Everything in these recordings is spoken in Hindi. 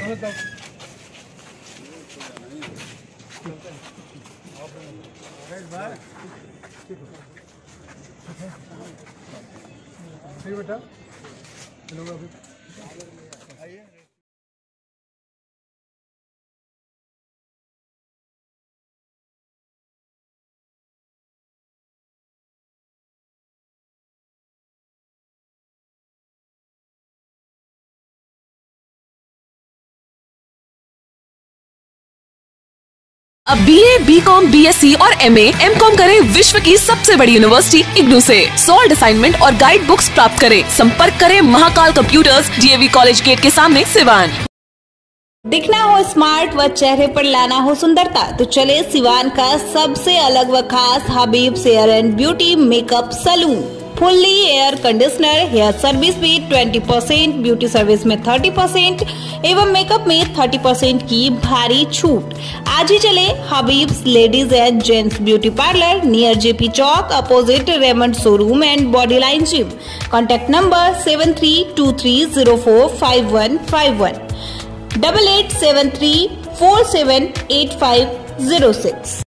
बेटा अब BA, BCom, BSc और MA, MCom करें विश्व की सबसे बड़ी यूनिवर्सिटी इग्नू से। सॉल्ड असाइनमेंट और गाइड बुक्स प्राप्त करें। संपर्क करें Mahakal computers, DAV college gate के सामने, सिवान। दिखना हो स्मार्ट व चेहरे पर लाना हो सुंदरता तो चले सिवान का सबसे अलग व खास Habib's hair and beauty makeup salon. Fully air conditioner, hair service में 20%, ब्यूटी सर्विस में 30% एवं मेकअप में 30% की भारी छूट। आज ही चले Habib's ladies and gents beauty parlour near JP Chowk opposite Raymond showroom and body line gym. Contact number 7323045151 8873478506।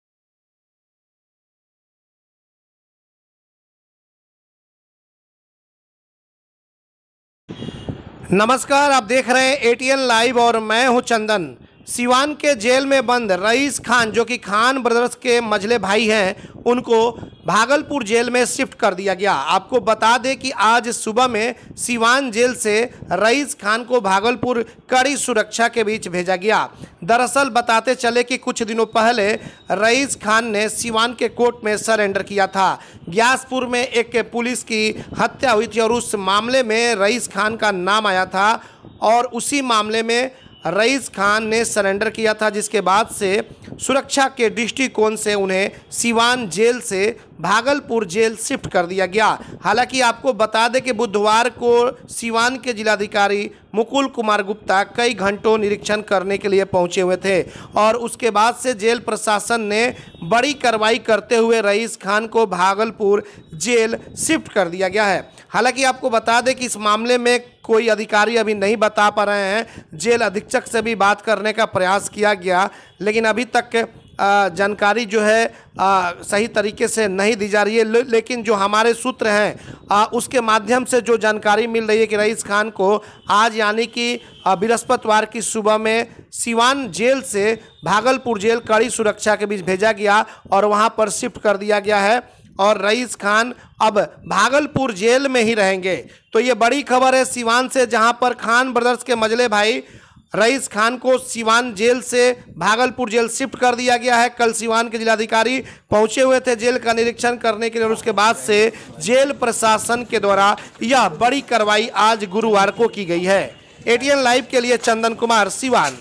नमस्कार, आप देख रहे हैं ATN लाइव और मैं हूं चंदन। सिवान के जेल में बंद रईस खान, जो कि खान ब्रदर्स के मझले भाई हैं, उनको भागलपुर जेल में शिफ्ट कर दिया गया। आपको बता दें कि आज सुबह में सिवान जेल से रईस खान को भागलपुर कड़ी सुरक्षा के बीच भेजा गया। दरअसल बताते चले कि कुछ दिनों पहले रईस खान ने सिवान के कोर्ट में सरेंडर किया था। ग्यासपुर में एक पुलिस की हत्या हुई थी और उस मामले में रईस खान का नाम आया था और उसी मामले में रईस खान ने सरेंडर किया था, जिसके बाद से सुरक्षा के दृष्टिकोण से उन्हें सिवान जेल से भागलपुर जेल शिफ्ट कर दिया गया। हालांकि आपको बता दें कि बुधवार को सिवान के जिलाधिकारी मुकुल कुमार गुप्ता कई घंटों निरीक्षण करने के लिए पहुंचे हुए थे और उसके बाद से जेल प्रशासन ने बड़ी कार्रवाई करते हुए रईस खान को भागलपुर जेल शिफ्ट कर दिया गया है। हालांकि आपको बता दें कि इस मामले में कोई अधिकारी अभी नहीं बता पा रहे हैं। जेल अधीक्षक से भी बात करने का प्रयास किया गया, लेकिन अभी तक जानकारी जो है सही तरीके से नहीं दी जा रही है। लेकिन जो हमारे सूत्र हैं उसके माध्यम से जो जानकारी मिल रही है कि रईस खान को आज यानी कि बृहस्पतिवार की सुबह में सिवान जेल से भागलपुर जेल कड़ी सुरक्षा के बीच भेजा गया और वहां पर शिफ्ट कर दिया गया है और रईस खान अब भागलपुर जेल में ही रहेंगे। तो ये बड़ी खबर है सिवान से, जहां पर खान ब्रदर्स के मझले भाई रईस खान को सिवान जेल से भागलपुर जेल शिफ्ट कर दिया गया है। कल सिवान के जिलाधिकारी पहुंचे हुए थे जेल का निरीक्षण करने के लिए और उसके बाद से जेल प्रशासन के द्वारा यह बड़ी कार्रवाई आज गुरुवार को की गई है। ATN लाइव के लिए चंदन कुमार, सिवान।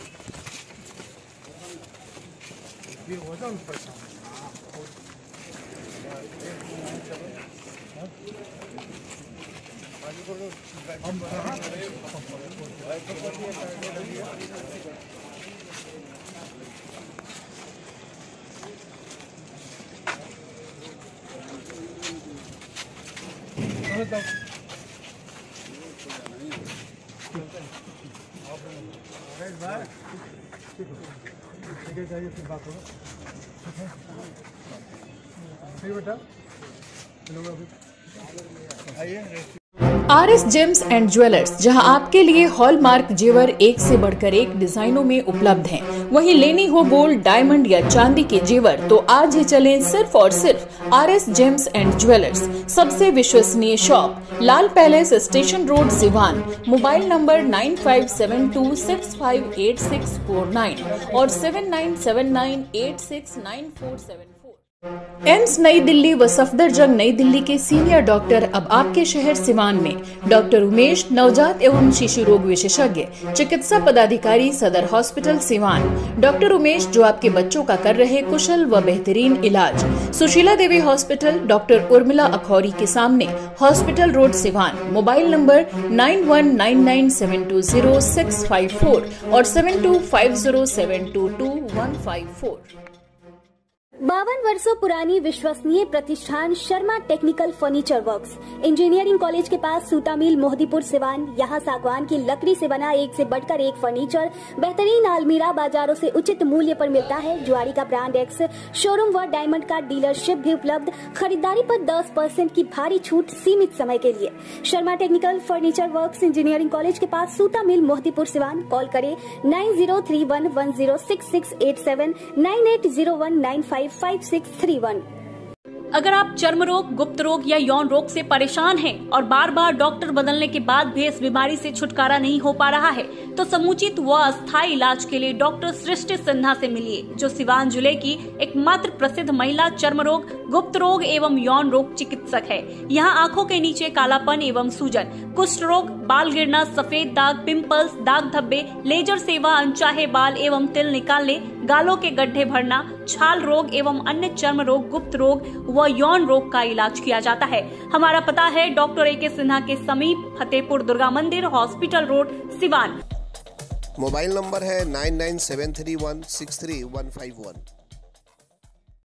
बेटा RS जेम्स एंड ज्वेलर्स, जहां आपके लिए हॉलमार्क जेवर एक से बढ़कर एक डिजाइनों में उपलब्ध हैं। वहीं लेनी हो गोल्ड, डायमंड या चांदी के जेवर तो आज ही चलें सिर्फ और सिर्फ RS जेम्स एंड ज्वेलर्स। सबसे विश्वसनीय shop, Lal palace, station road, Siwan. Mobile number 9572658649 और 7979869474। एम्स नई दिल्ली व सफदरजंग नई दिल्ली के सीनियर डॉक्टर अब आपके शहर सिवान में। डॉक्टर उमेश, नवजात एवं शिशु रोग विशेषज्ञ, चिकित्सा पदाधिकारी, सदर हॉस्पिटल सिवान। डॉक्टर उमेश जो आपके बच्चों का कर रहे कुशल व बेहतरीन इलाज। सुशीला देवी हॉस्पिटल, डॉक्टर उर्मिला अखौरी के सामने, hospital road, Siwan. Mobile number 9199720654 और 7250722154। 52 वर्षों पुरानी विश्वसनीय प्रतिष्ठान Sharma technical furniture works, engineering college के पास सूता मिल, मोहदीपुर, सिवान। यहाँ सागवान की लकड़ी से बना एक से बढ़कर एक फर्नीचर, बेहतरीन अलमीरा बाजारों से उचित मूल्य पर मिलता है। जुआरी का ब्रांड एक्स शोरूम व डायमंड का डीलरशिप भी उपलब्ध। खरीदारी पर 10% की भारी छूट सीमित समय के लिए। Sharma technical furniture works, engineering college के पास सूता मिल, मोहदीपुर, सिवान। कॉल करें 9031106687, 9801955631। अगर आप चर्म रोग, गुप्त रोग या यौन रोग से परेशान हैं और बार बार डॉक्टर बदलने के बाद भी इस बीमारी से छुटकारा नहीं हो पा रहा है, तो समुचित व अस्थायी इलाज के लिए डॉक्टर सृष्टि सिन्हा से मिलिए, जो सिवान जिले की एकमात्र प्रसिद्ध महिला चर्म रोग, गुप्त रोग एवं यौन रोग चिकित्सक है। यहाँ आंखों के नीचे कालापन एवं सूजन, कुष्ठ रोग, बाल गिरना, सफेद दाग, पिंपल्स, दाग धब्बे, लेजर सेवा, अनचाहे बाल एवं तिल निकालने, गालों के गड्ढे भरना, छाल रोग एवं अन्य चर्म रोग, गुप्त रोग व यौन रोग का इलाज किया जाता है। हमारा पता है डॉक्टर ए के सिन्हा के समीप, फतेहपुर दुर्गा मंदिर, hospital road, Siwan. Mobile number है 9973163151।